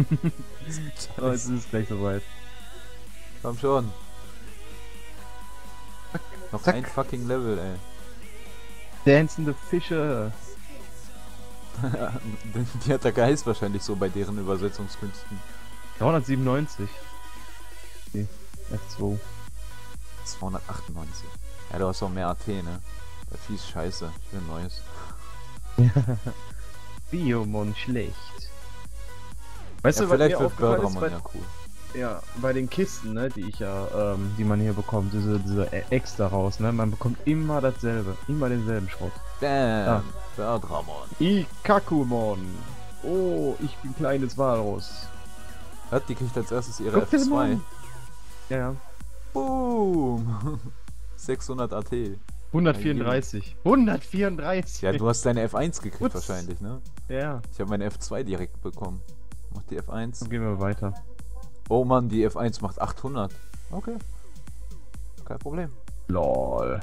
Oh, jetzt ist es gleich soweit. Komm schon. Noch Zack. ein fucking Level, ey. Dancende Fische. Die hat der Geist wahrscheinlich so bei deren Übersetzungskünsten. 397. Okay. F2. 298. Ja, du hast auch mehr AT, ne? Der Vieh ist scheiße. Ich will ein neues. Biomon schlecht. Weißt Ja, du, was vielleicht mir wird aufgefallen ist? Birdramon ja cool. Ja, bei den Kisten, ne, die ich ja, die man hier bekommt, diese Eggs daraus, ne, man bekommt immer dasselbe, immer denselben Schrott. Damn, Birdramon. Ikakumon. Oh, ich bin kleines Walrus. Hat die kriegt als erstes ihre Guck dir F2. mal an. Ja, ja. Boom! 600 AT. 134. 134! Ja, du hast deine F1 gekriegt Putz. wahrscheinlich, ne? Ja. Ich habe meine F2 direkt bekommen. Mach die F1. Dann gehen wir weiter. Oh Mann, die F1 macht 800. Okay. Kein Problem. Lol.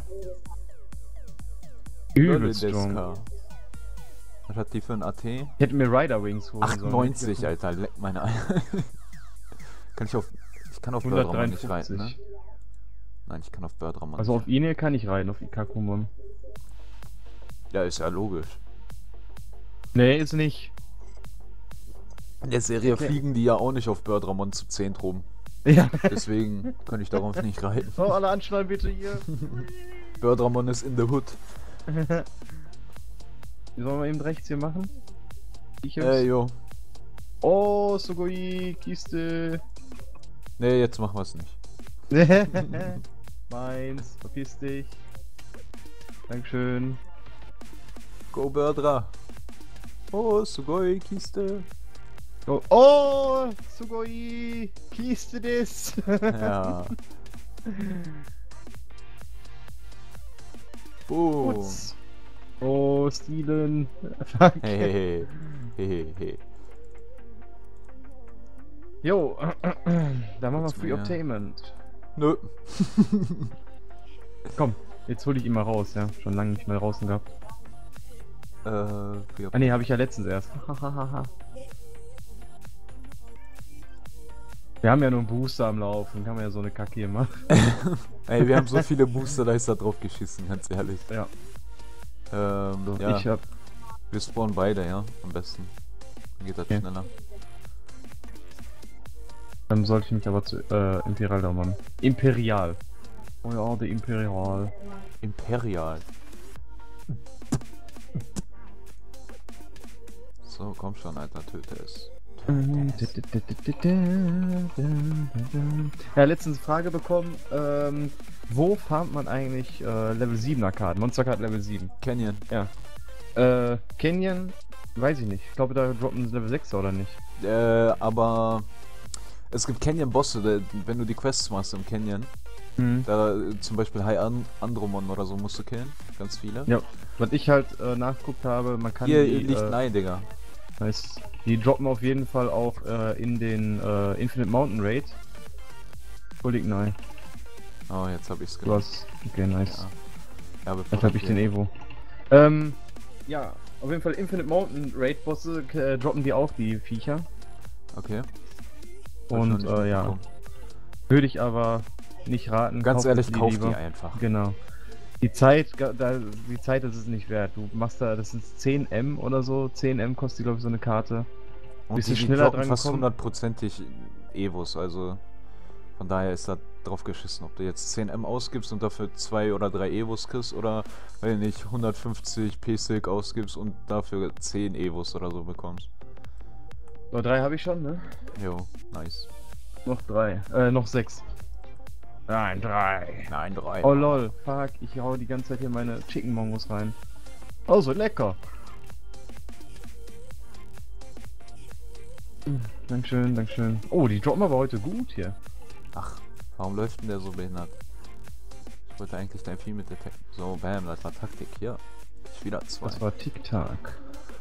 Übel Lollideska. strong. Was hat die für ein AT? Ich hätte mir Rider Wings holen sollen. 98, Alter. Leck meine Eier. Ich kann auf Birdramon nicht reiten, ne? 153. Nein, ich kann auf Birdramon Also nicht. auf ihn hier kann ich reiten, auf Ikakumon. Ja, ist ja logisch. Nee, ist nicht. In der Serie Okay. fliegen die ja auch nicht auf Birdramon zu 10 rum. Ja. Deswegen kann ich darauf nicht reiten. So, alle anschnallen bitte hier. Birdramon ist in the hood. Sollen wir eben rechts hier machen? Ich Jo. Oh, Sugoi, Kiste. Nee, jetzt machen wir es nicht. Meins, verpiss dich. Dankeschön. Go Birdra. Oh, Sugoi, Kiste. Oh, Sugoi, Kiste des. Ja. Boom. Putz. Oh, Steven. Fuck. Hey, hey, hey. Hey, hey, hey. Jo, da machen wir Kurz Free mehr. Obtainment. Nö. Komm, jetzt hol ich ihn mal raus, ja. Schon lange nicht mehr draußen gehabt. Free Ah ne, habe ich ja letztens erst. Wir haben ja nur einen Booster am Laufen, kann man ja so eine Kacke hier machen. Ey, wir haben so viele Booster, da ist da drauf geschissen, ganz ehrlich. Ja. So, ja, ich hab. wir spawnen beide, ja, am besten. Dann geht das Okay. schneller. Dann sollte ich mich aber zu Imperial da machen. Imperial. Oh ja, der Imperial. Imperial. So, komm schon, Alter, töte es. Ja, letztens Frage bekommen, wo farmt man eigentlich Level 7er Karten? Monsterkarten Level 7. Canyon. Ja. Canyon, weiß ich nicht. Ich glaube, da droppen Level 6er oder nicht? Aber es gibt Canyon-Bosse, wenn du die Quests machst im Canyon, da zum Beispiel High Andromon oder so musst du killen, ganz viele. Ja, was ich halt nachgeguckt habe, man kann Hier die, liegt ein Ei, Digga. heißt, die droppen auf jeden Fall auch in den Infinite Mountain Raid. Wo liegt ein Ei? Oh, jetzt hab ich's Du gemacht. hast. Okay, nice. Ja, bevor Jetzt habe ich hier- den Evo. Ja, auf jeden Fall Infinite Mountain Raid Bosse droppen die auch, die Viecher. Okay. Und Wahrscheinlich ja, mitbekommen. würde ich aber nicht raten. Ganz kauft ehrlich, die kauf lieber. die einfach. Genau. Die Zeit, die Zeit ist es nicht wert. Du machst da, das sind 10 M oder so. 10 M kostet, glaube ich, so eine Karte. Und Bisschen die schneller droppen dran fast kommen. 100%ig Evos, also von daher ist da drauf geschissen, ob du jetzt 10M ausgibst und dafür 2 oder 3 Evos kriegst oder, wenn nicht, 150 P-Silk ausgibst und dafür 10 Evos oder so bekommst. So, 3 habe ich schon, ne? Jo, nice. Noch 3. Noch 6. Nein, 3. Nein, 3. Oh lol, fuck, ich hau die ganze Zeit hier meine Chicken Mongos rein. Oh, so lecker. Dankeschön, Dankeschön. Oh, die droppen aber heute gut hier. Ach, warum läuft denn der so behindert? Ich wollte eigentlich dein Vieh mit der Tech. So, bam, das war Taktik, hier. Ich wieder 2. Das war Tic-Tac.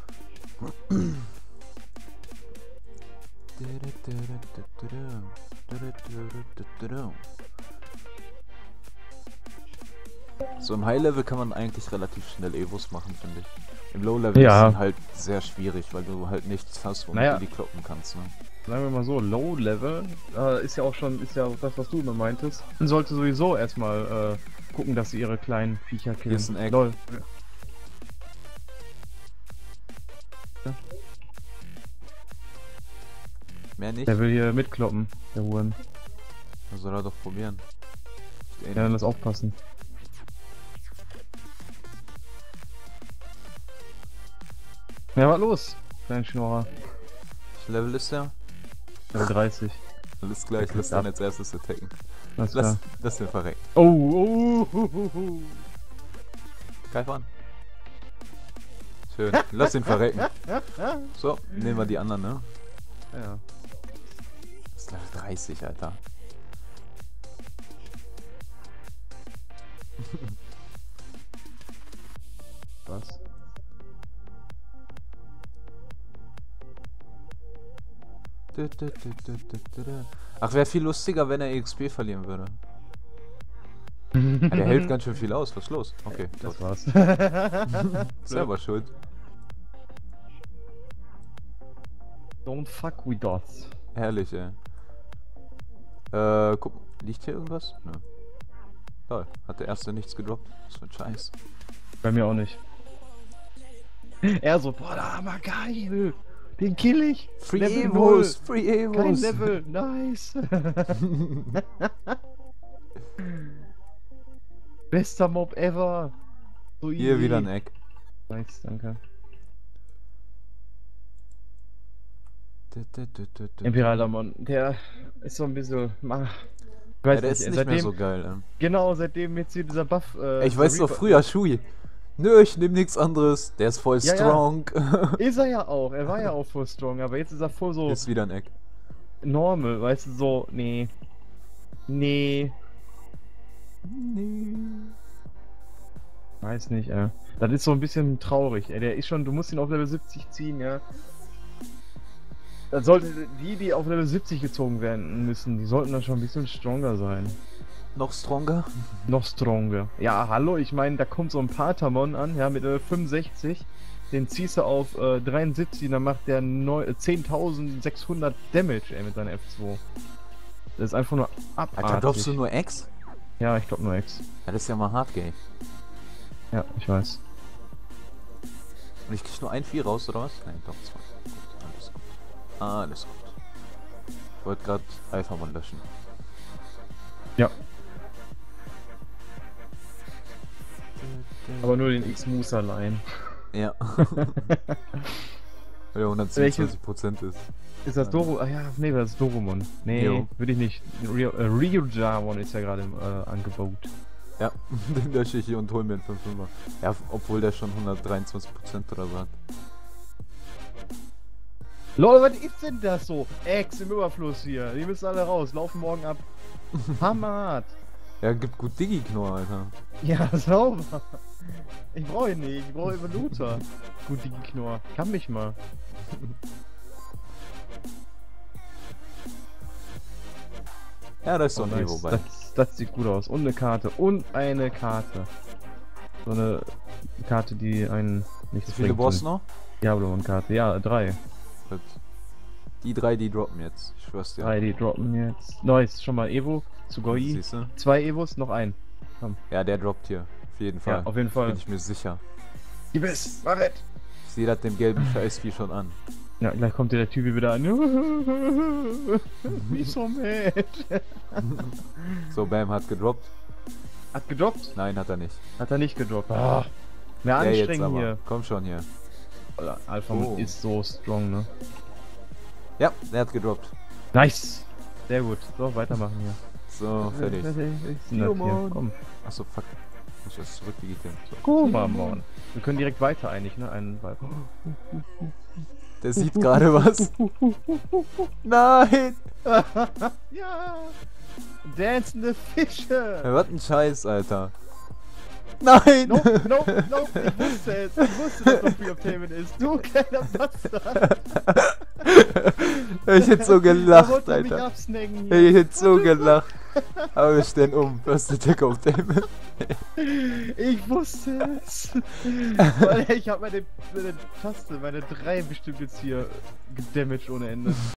So im High-Level kann man eigentlich relativ schnell Evos machen, finde ich. Im Low-Level Ja. ist es halt sehr schwierig, weil du halt nichts hast, womit Naja. du die kloppen kannst, ne? sagen wir mal so, Low Level, ist ja auch das, was du immer meintest. Man sollte sowieso erstmal gucken, dass sie ihre kleinen Viecher killen. Hier ist ein Egg. Lol. Mehr nicht? Der will hier mitkloppen, der Huren. Das soll er doch probieren. Ja, dann lass aufpassen. Ja, was los? Klein Schnorrer. Welches Level ist der? Level 30. Alles gleich, lass dann als erstes attacken. Alles klar. Lass den verrecken. Oh. Greif an. Schön, lass ihn verrecken. So, nehmen wir die anderen, ne? Ja. Das ist Level 30, Alter. Was? Ach, wäre viel lustiger, wenn er XP verlieren würde. Ja, der hält ganz schön viel aus. Was ist los? Okay, Das war's. selber schuld. Don't fuck with us. Herrlich, ey. Guck, liegt hier irgendwas? Nö. Toll, hat der erste nichts gedroppt? Was für ein Scheiß. Bei mir auch nicht. Er so, boah, da hammer geil. Den kill ich. Free Level Evos! 0. Free Evos! Kein Level, nice. Bester Mob ever. So Hier easy. wieder ein Eck. Nice, danke. Imperialdamon, der ist so ein bisschen. Ich weiß Ja, der ist nicht mehr so geil, Genau, seitdem jetzt hier dieser Buff. ich weiß noch früher, Shui. Nö, ich nehm nichts anderes. Der ist voll Ja, ja. strong. Ist er ja auch. Er war ja auch voll strong, aber jetzt ist er voll so Ist wieder ein Eck. normal, weißt du, so. Nee. Nee. Weiß nicht, Das ist so ein bisschen traurig, ey. Der ist schon, du musst ihn auf Level 70 ziehen, ja. Dann sollte die auf Level 70 gezogen werden müssen, die sollten dann schon ein bisschen stronger sein. Noch stronger? Noch stronger. Ja, hallo, ich meine, da kommt so ein Patamon an, ja, mit 65. Den ziehst du auf 73, dann macht der 10.600 Damage, ey, mit seiner F2. Das ist einfach nur abartig. Alter, droppst du nur X? Ja, ich glaub nur X. Ja, das ist ja mal hart, gay. Ja, ich weiß. Und ich krieg nur ein Vieh raus, oder was? Nein, doch, zwei. Gut, alles gut. Alles gut. Ich wollte gerade Alphamon löschen. Ja. Aber nur den X-Moose allein. Ja. Weil er 127% ist. Ist das Doro? Ah ja, nee, das ist Dorumon. Nee, Jo. würde ich nicht. Ryujamon ist ja gerade im Angebot. Ja, den lösche ich hier und hol mir einen 5-5er. Ja, obwohl der schon 123% oder so hat. Lol, was ist denn das so? Ex im Überfluss hier. Die müssen alle raus, laufen morgen ab. Hammerhart. Ja, gibt gut Digi-Knorr, Alter. Ja, sauber. Ich brauche ihn nicht, ich brauche Evolutor. Gut, die Knorr. Kann mich mal. Ja, da ist so ein nice. Evo bei. Das sieht gut aus. Und eine Karte. Und eine Karte. So eine Karte, die einen nicht Wie viele brauchst du noch? Diablo-Karte. Ja, 3. Gut. Die 3, die droppen jetzt. Ich schwör's dir. 3, die droppen jetzt. Nice, schon mal Evo. Sugoi. Siehst du? 2 Evos, noch ein. Ja, der droppt hier. Auf jeden Fall. Ja, auf jeden Fall. Bin ich mir sicher. Gib es, mach es. Ich sehe das dem gelben Scheißvieh schon an. Ja, gleich kommt der Typ wieder an. Wie so mad. So, Bam hat gedroppt. Hat gedroppt? Nein, hat er nicht. Hat er nicht gedroppt. Ah, mehr Der jetzt anstrengen aber. hier. Komm schon hier. Alpha Oh. ist so strong, ne? Ja, der hat gedroppt. Nice. Sehr gut. So, weitermachen hier. So, fertig. Hier. Komm. Achso, fuck. Muss ich das zurückdigitieren. So. Kumamon. Wir können direkt weiter eigentlich, ne? Einen Vibe. Der sieht gerade was. Nein! Ja! Dancende Fische! Ja, was ein Scheiß, Alter. Nein! Nope, nope, nope, ich wusste es. Ich wusste, dass das Free Obtainment ist. Du kleiner Bastard! Ich hätte so Er gelacht, wollte mich Alter. absnacken hier. Ich hätte so gelacht. Aber wir stehen um. First Attack auf Damon. Ich wusste es. Weil ich habe meine Taste, meine 3 bestimmt jetzt hier gedamaged ohne Ende.